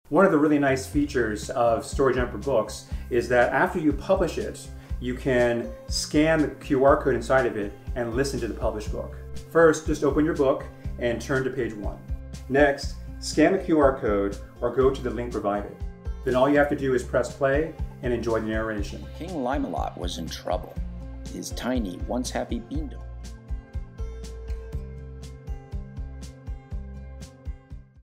One of the really nice features of StoryJumper books is that after you publish it, you can scan the QR code inside of it and listen to the published book. First, just open your book and turn to page 1. Next, scan the QR code or go to the link provided. Then all you have to do is press play and enjoy the narration. King Limelot was in trouble. His tiny, once happy beaندom